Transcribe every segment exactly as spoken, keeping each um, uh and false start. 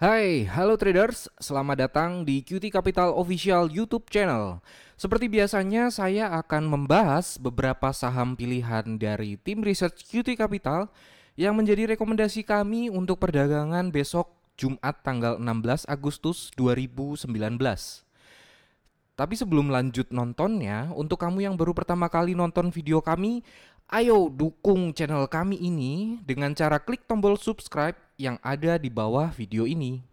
Hai, halo traders, selamat datang di Q T Capital Official YouTube channel. Seperti biasanya, saya akan membahas beberapa saham pilihan dari tim research Q T Capital yang menjadi rekomendasi kami untuk perdagangan besok Jumat tanggal enam belas Agustus dua ribu sembilan belas. Tapi sebelum lanjut nontonnya, untuk kamu yang baru pertama kali nonton video kami, ayo dukung channel kami ini dengan cara klik tombol subscribe yang ada di bawah video ini.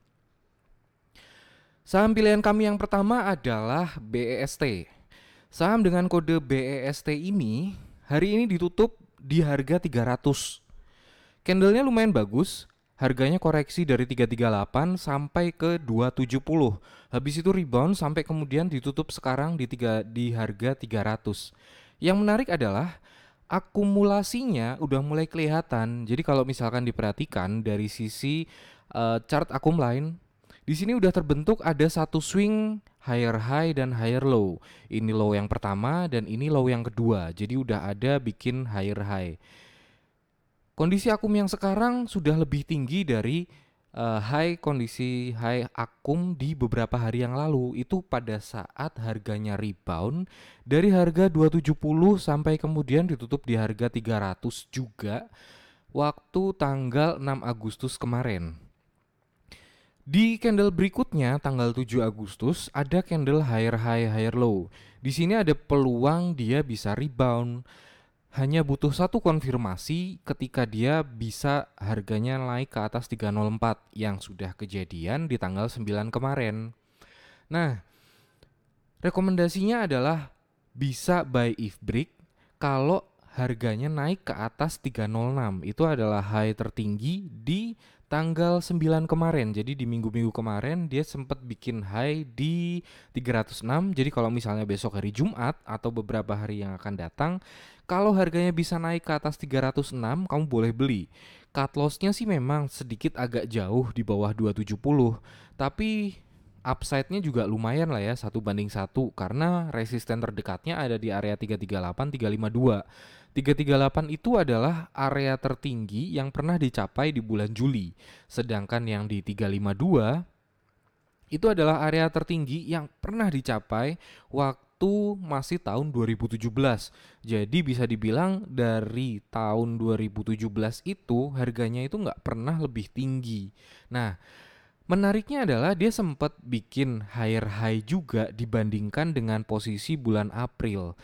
Saham pilihan kami yang pertama adalah B E S T. Saham dengan kode B E S T ini hari ini ditutup di harga tiga ratus. Candlenya lumayan bagus. Harganya koreksi dari tiga ratus tiga puluh delapan sampai ke dua ratus tujuh puluh. Habis itu rebound sampai kemudian ditutup sekarang di tiga di harga tiga ratus. Yang menarik adalah akumulasinya udah mulai kelihatan. Jadi kalau misalkan diperhatikan dari sisi uh, chart akum line, di sini udah terbentuk ada satu swing higher high dan higher low. Ini low yang pertama dan ini low yang kedua. Jadi udah ada bikin higher high. Kondisi akum yang sekarang sudah lebih tinggi dari uh, high kondisi high akum di beberapa hari yang lalu. Itu pada saat harganya rebound dari harga dua ratus tujuh puluh sampai kemudian ditutup di harga tiga ratus juga waktu tanggal enam Agustus kemarin. Di candle berikutnya tanggal tujuh Agustus ada candle higher high higher low. Di sini ada peluang dia bisa rebound. Hanya butuh satu konfirmasi ketika dia bisa harganya naik ke atas tiga nol empat yang sudah kejadian di tanggal sembilan kemarin. Nah, rekomendasinya adalah bisa buy if break kalau harganya naik ke atas tiga nol enam. Itu adalah high tertinggi di tanggal sembilan kemarin. Jadi di minggu-minggu kemarin dia sempat bikin high di tiga ratus enam. Jadi kalau misalnya besok hari Jumat atau beberapa hari yang akan datang, kalau harganya bisa naik ke atas tiga ratus enam, kamu boleh beli. Cut loss-nya sih memang sedikit agak jauh di bawah dua ratus tujuh puluh. Tapi upside-nya juga lumayan lah ya, satu banding satu. Karena resisten terdekatnya ada di area tiga tiga delapan tiga lima dua. tiga tiga delapan itu adalah area tertinggi yang pernah dicapai di bulan Juli. Sedangkan yang di tiga lima dua itu adalah area tertinggi yang pernah dicapai waktu masih tahun dua ribu tujuh belas. Jadi bisa dibilang dari tahun dua ribu tujuh belas itu harganya itu nggak pernah lebih tinggi. Nah, menariknya adalah dia sempat bikin higher high juga dibandingkan dengan posisi bulan April.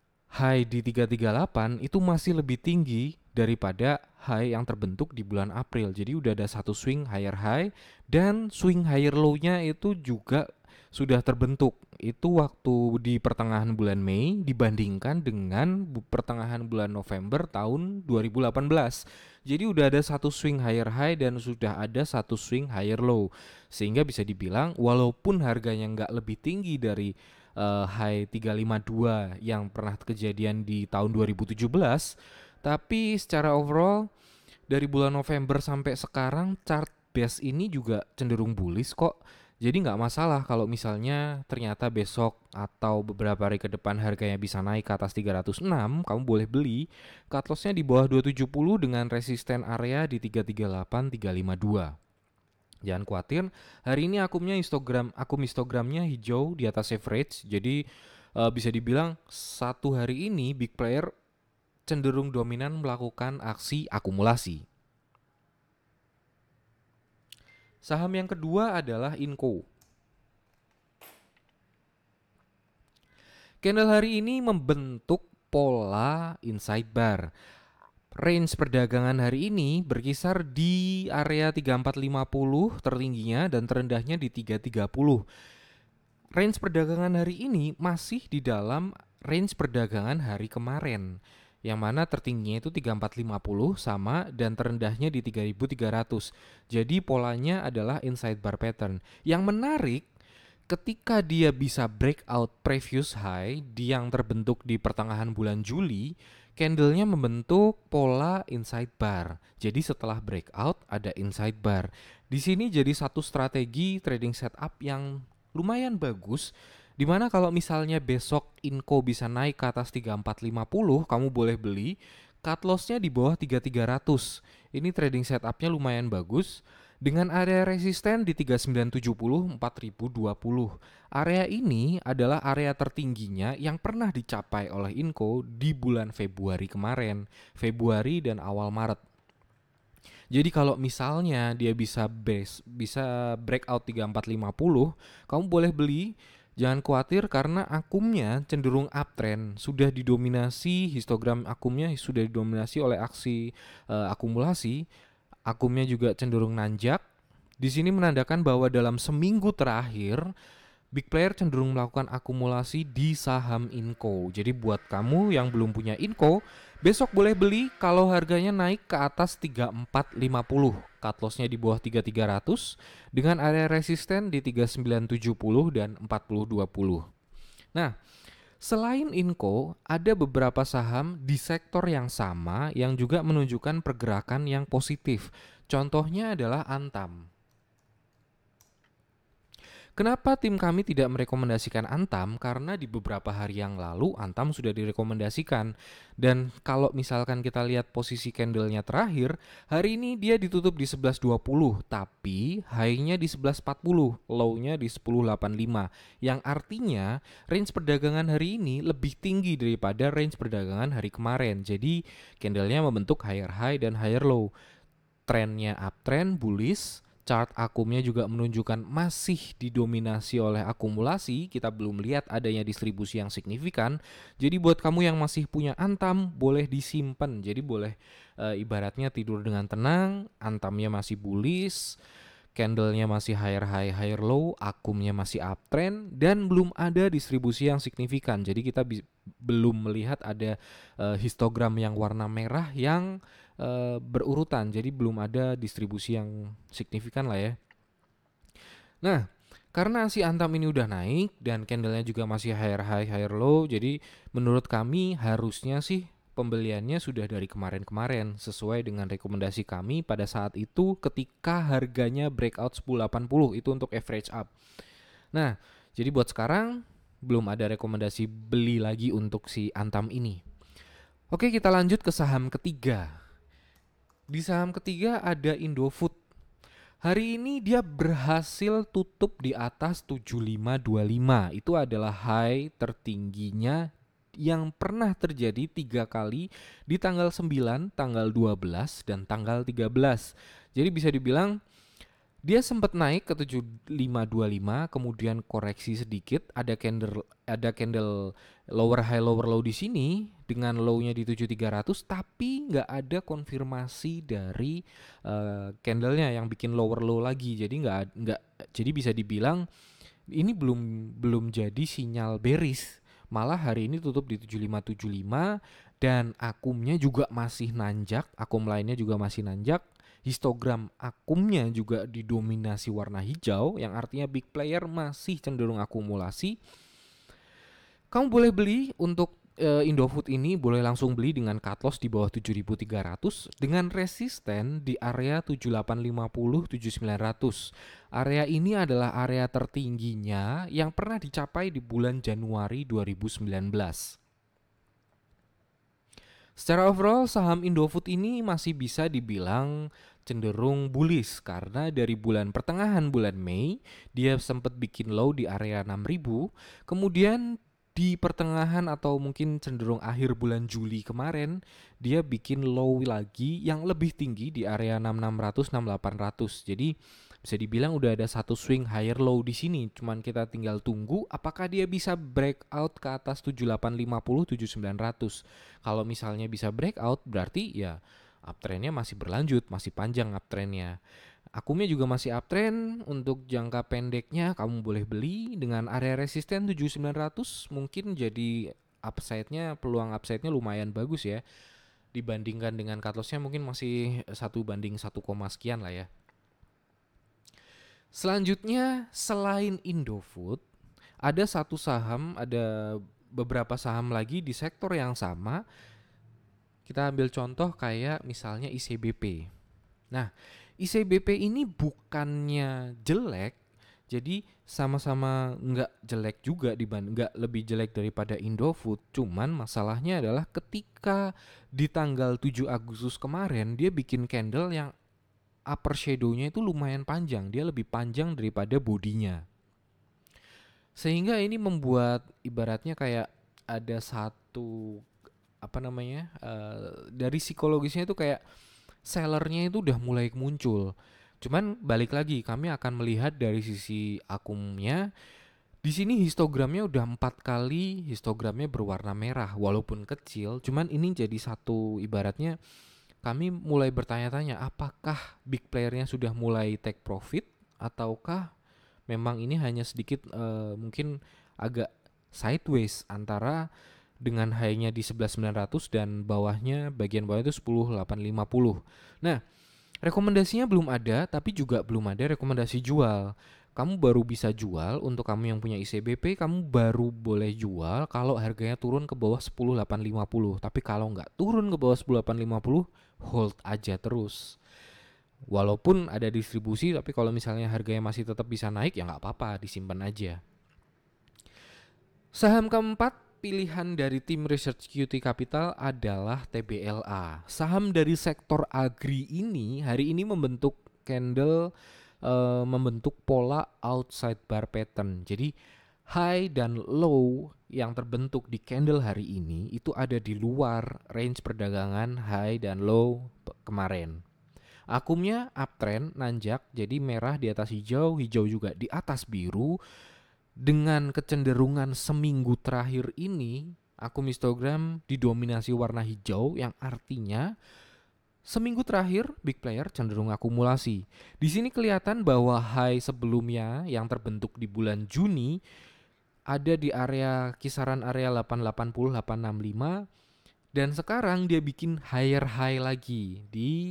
High di tiga tiga delapan itu masih lebih tinggi daripada high yang terbentuk di bulan April. Jadi udah ada satu swing higher high dan swing higher low-nya itu juga sudah terbentuk. Itu waktu di pertengahan bulan Mei dibandingkan dengan pertengahan bulan November tahun dua ribu delapan belas. Jadi udah ada satu swing higher high dan sudah ada satu swing higher low. Sehingga bisa dibilang walaupun harganya nggak lebih tinggi dari uh, high tiga lima dua yang pernah kejadian di tahun dua ribu tujuh belas, tapi secara overall dari bulan November sampai sekarang chart base ini juga cenderung bullish kok. Jadi nggak masalah kalau misalnya ternyata besok atau beberapa hari ke depan harganya bisa naik ke atas tiga ratus enam, kamu boleh beli. Cut loss-nya di bawah dua ratus tujuh puluh dengan resisten area di tiga tiga delapan tiga lima dua. Jangan khawatir, hari ini akumnya Instagram, akun Instagramnya hijau di atas average. Jadi uh, bisa dibilang satu hari ini big player cenderung dominan melakukan aksi akumulasi. Saham yang kedua adalah Inco. Candle hari ini membentuk pola inside bar. Range perdagangan hari ini berkisar di area tiga empat lima nol tertingginya dan terendahnya di tiga tiga nol. Range perdagangan hari ini masih di dalam range perdagangan hari kemarin, yang mana tertingginya itu tiga empat lima nol sama dan terendahnya di tiga ribu tiga ratus. Jadi polanya adalah inside bar pattern. Yang menarik, ketika dia bisa breakout previous high di yang terbentuk di pertengahan bulan Juli, candlenya membentuk pola inside bar. Jadi setelah breakout ada inside bar. Di sini jadi satu strategi trading setup yang lumayan bagus, dimana kalau misalnya besok Inco bisa naik ke atas tiga empat lima nol, kamu boleh beli. Cut loss-nya di bawah tiga tiga ratus. Ini trading setupnya lumayan bagus. Dengan area resisten di tiga sembilan tujuh nol, empat ribu dua puluh. Area ini adalah area tertingginya yang pernah dicapai oleh Inco di bulan Februari kemarin, Februari dan awal Maret. Jadi kalau misalnya dia bisa base, bisa breakout tiga empat lima nol, kamu boleh beli. Jangan khawatir karena akumnya cenderung uptrend, sudah didominasi, histogram akumnya sudah didominasi oleh aksi uh, akumulasi. Akumnya juga cenderung nanjak. Di sini menandakan bahwa dalam seminggu terakhir big player cenderung melakukan akumulasi di saham Inco. Jadi buat kamu yang belum punya Inco, besok boleh beli kalau harganya naik ke atas tiga empat lima nol. Cut loss-nya di bawah tiga tiga ratus dengan area resisten di tiga sembilan tujuh nol dan empat nol dua nol. Nah, selain Inco, ada beberapa saham di sektor yang sama yang juga menunjukkan pergerakan yang positif. Contohnya adalah Antam. Kenapa tim kami tidak merekomendasikan Antam? Karena di beberapa hari yang lalu Antam sudah direkomendasikan. Dan kalau misalkan kita lihat posisi candlenya terakhir, hari ini dia ditutup di sebelas dua puluh, tapi high-nya di sebelas empat puluh, low-nya di sepuluh delapan puluh lima. Yang artinya range perdagangan hari ini lebih tinggi daripada range perdagangan hari kemarin. Jadi candlenya membentuk higher high dan higher low. Trennya uptrend, bullish. Chart akumnya juga menunjukkan masih didominasi oleh akumulasi. Kita belum lihat adanya distribusi yang signifikan. Jadi buat kamu yang masih punya Antam, boleh disimpan. Jadi boleh e, ibaratnya tidur dengan tenang. Antamnya masih bullish, candlenya masih higher high higher low, akumnya masih uptrend, dan belum ada distribusi yang signifikan. Jadi kita bi- belum melihat ada e, histogram yang warna merah yang Uh, berurutan, jadi belum ada distribusi yang signifikan lah ya. Nah, karena si Antam ini udah naik dan candlenya juga masih higher high higher low, jadi menurut kami harusnya sih pembeliannya sudah dari kemarin-kemarin sesuai dengan rekomendasi kami pada saat itu ketika harganya breakout sepuluh delapan puluh itu untuk average up. Nah, jadi buat sekarang belum ada rekomendasi beli lagi untuk si Antam ini. Oke, kita lanjut ke saham ketiga. Di saham ketiga ada Indofood. Hari ini dia berhasil tutup di atas tujuh lima dua lima. Itu adalah high tertingginya yang pernah terjadi tiga kali di tanggal sembilan, tanggal dua belas, dan tanggal tiga belas. Jadi bisa dibilang dia sempat naik ke tujuh lima dua lima, kemudian koreksi sedikit, ada candle ada candle lower high lower low di sini dengan low-nya di tujuh tiga ratus, tapi nggak ada konfirmasi dari uh, candlenya yang bikin lower low lagi. Jadi nggak nggak jadi bisa dibilang ini belum belum jadi sinyal bearish. Malah hari ini tutup di tujuh lima tujuh lima dan akumnya juga masih nanjak, akum lainnya juga masih nanjak. Histogram akumnya juga didominasi warna hijau, yang artinya big player masih cenderung akumulasi. Kamu boleh beli untuk uh, Indofood ini, boleh langsung beli dengan cut loss di bawah tujuh ribu tiga ratus dengan resisten di area tujuh delapan lima nol, tujuh sembilan ratus. Area ini adalah area tertingginya yang pernah dicapai di bulan Januari dua ribu sembilan belas. Secara overall saham Indofood ini masih bisa dibilang cenderung bullish karena dari bulan pertengahan bulan Mei dia sempat bikin low di area enam ribu, kemudian di pertengahan atau mungkin cenderung akhir bulan Juli kemarin dia bikin low lagi yang lebih tinggi di area enam enam ratus enam delapan ratus. Jadi bisa dibilang udah ada satu swing higher low di sini. Cuman kita tinggal tunggu apakah dia bisa breakout ke atas tujuh delapan lima nol, tujuh sembilan ratus. Kalau misalnya bisa breakout berarti ya uptrendnya masih berlanjut, masih panjang uptrendnya. Akumnya juga masih uptrend. Untuk jangka pendeknya kamu boleh beli dengan area resisten tujuh sembilan ratus, mungkin jadi upside-nya, peluang upside-nya lumayan bagus ya. Dibandingkan dengan cut loss-nya mungkin masih satu banding satu, sekian lah ya. Selanjutnya selain Indofood, ada satu saham, ada beberapa saham lagi di sektor yang sama. Kita ambil contoh kayak misalnya I C B P. Nah, I C B P ini bukannya jelek, jadi sama-sama nggak jelek juga dibanding nggak lebih jelek daripada Indofood. Cuman masalahnya adalah ketika di tanggal tujuh Agustus kemarin dia bikin candle yang upper shadow-nya itu lumayan panjang, dia lebih panjang daripada bodinya. Sehingga ini membuat ibaratnya kayak ada satu apa namanya uh, dari psikologisnya itu kayak sellernya itu udah mulai muncul. Cuman balik lagi kami akan melihat dari sisi akumnya. Di sini histogramnya udah empat kali, histogramnya berwarna merah walaupun kecil. Cuman ini jadi satu ibaratnya kami mulai bertanya-tanya apakah big playernya sudah mulai take profit ataukah memang ini hanya sedikit uh, mungkin agak sideways antara dengan high-nya di sebelas sembilan ratus dan bawahnya bagian bawah itu sepuluh delapan lima puluh. Nah, rekomendasinya belum ada tapi juga belum ada rekomendasi jual. Kamu baru bisa jual untuk kamu yang punya I C B P, kamu baru boleh jual kalau harganya turun ke bawah sepuluh delapan lima puluh. Tapi kalau nggak turun ke bawah sepuluh delapan lima puluh, hold aja terus. Walaupun ada distribusi, tapi kalau misalnya harganya masih tetap bisa naik ya nggak apa-apa, disimpan aja. Saham keempat pilihan dari tim Research Q T Capital adalah T B L A. Saham dari sektor agri ini hari ini membentuk candle, uh, membentuk pola outside bar pattern. Jadi high dan low yang terbentuk di candle hari ini itu ada di luar range perdagangan high dan low kemarin. Akumnya uptrend, nanjak, jadi merah di atas hijau, hijau juga di atas biru. Dengan kecenderungan seminggu terakhir ini, akum histogram didominasi warna hijau yang artinya seminggu terakhir big player cenderung akumulasi. Di sini kelihatan bahwa high sebelumnya yang terbentuk di bulan Juni ada di area kisaran area delapan delapan nol delapan enam lima dan sekarang dia bikin higher high lagi di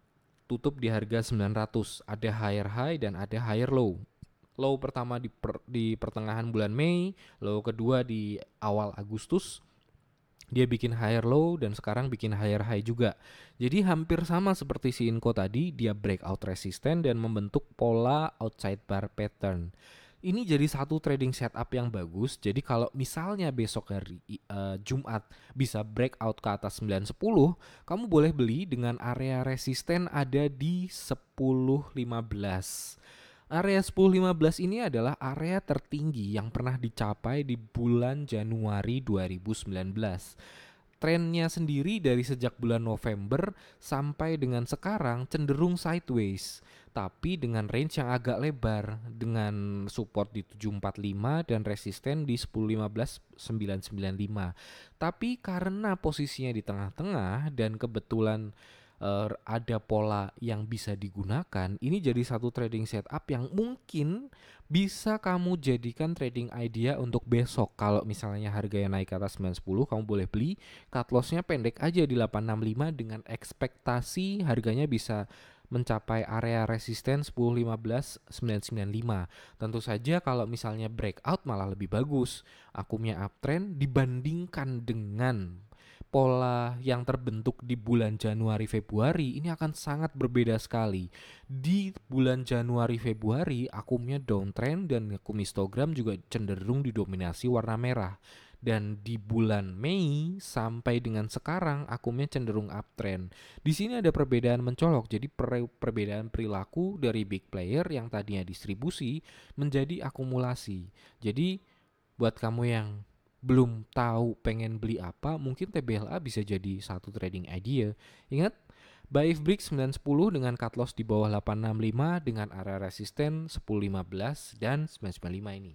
tutup di harga sembilan ratus. Ada higher high dan ada higher low. Low pertama di, per, di pertengahan bulan Mei, low kedua di awal Agustus. Dia bikin higher low dan sekarang bikin higher high juga. Jadi hampir sama seperti si Inco tadi, dia breakout resisten dan membentuk pola outside bar pattern. Ini jadi satu trading setup yang bagus. Jadi kalau misalnya besok hari uh, Jumat bisa breakout ke atas sembilan sepuluh, kamu boleh beli dengan area resisten ada di sepuluh lima belas. Area sepuluh lima belas ini adalah area tertinggi yang pernah dicapai di bulan Januari dua ribu sembilan belas. Trennya sendiri dari sejak bulan November sampai dengan sekarang cenderung sideways, tapi dengan range yang agak lebar dengan support di tujuh empat lima dan resisten di sepuluh lima belas sembilan sembilan lima. Tapi karena posisinya di tengah-tengah dan kebetulan Uh, ada pola yang bisa digunakan, ini jadi satu trading setup yang mungkin bisa kamu jadikan trading idea untuk besok. Kalau misalnya harganya naik ke atas sembilan sepuluh, kamu boleh beli, cut lossnya pendek aja di delapan enam lima dengan ekspektasi harganya bisa mencapai area resisten sepuluh lima belas sembilan sembilan lima. Tentu saja kalau misalnya breakout malah lebih bagus. Akumnya uptrend dibandingkan dengan pola yang terbentuk di bulan Januari Februari ini akan sangat berbeda sekali. Di bulan Januari Februari akumnya downtrend dan akum histogram juga cenderung didominasi warna merah. Dan di bulan Mei sampai dengan sekarang akumnya cenderung uptrend. Di sini ada perbedaan mencolok. Jadi per- perbedaan perilaku dari big player yang tadinya distribusi menjadi akumulasi. Jadi buat kamu yang belum tahu pengen beli apa, mungkin T B L A bisa jadi satu trading idea. Ingat, buy if break sembilan sepuluh dengan cut loss di bawah delapan enam lima dengan area resisten sepuluh lima belas dan sembilan sembilan lima ini.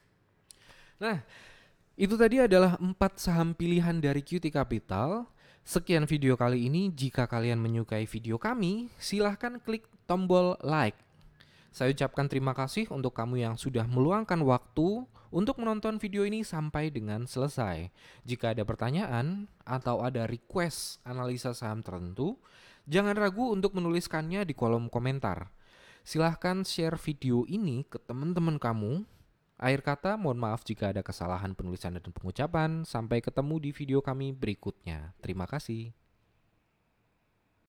Nah, itu tadi adalah empat saham pilihan dari Q T Capital. Sekian video kali ini. Jika kalian menyukai video kami, silahkan klik tombol like. Saya ucapkan terima kasih untuk kamu yang sudah meluangkan waktu untuk menonton video ini sampai dengan selesai. Jika ada pertanyaan atau ada request analisa saham tertentu, jangan ragu untuk menuliskannya di kolom komentar. Silahkan share video ini ke teman-teman kamu. Akhir kata, mohon maaf jika ada kesalahan penulisan dan pengucapan. Sampai ketemu di video kami berikutnya. Terima kasih.